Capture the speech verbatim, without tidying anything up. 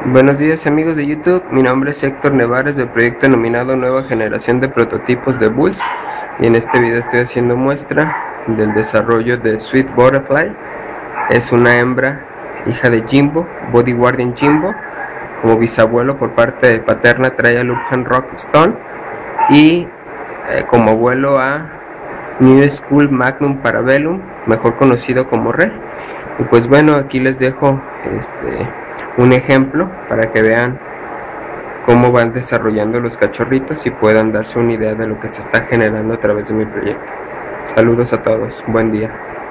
Buenos días amigos de YouTube, mi nombre es Héctor Nevares del proyecto denominado Nueva Generación de Prototipos de Bulls y en este video estoy haciendo muestra del desarrollo de Sweet Butterfly. Es una hembra hija de Jimbo, Body Guardian Jimbo. Como bisabuelo por parte paterna trae a Luphan Rockstone y eh, como abuelo a New School Magnum Parabellum, mejor conocido como Rey. Y pues bueno, aquí les dejo este un ejemplo para que vean cómo van desarrollando los cachorritos y puedan darse una idea de lo que se está generando a través de mi proyecto. Saludos a todos, buen día.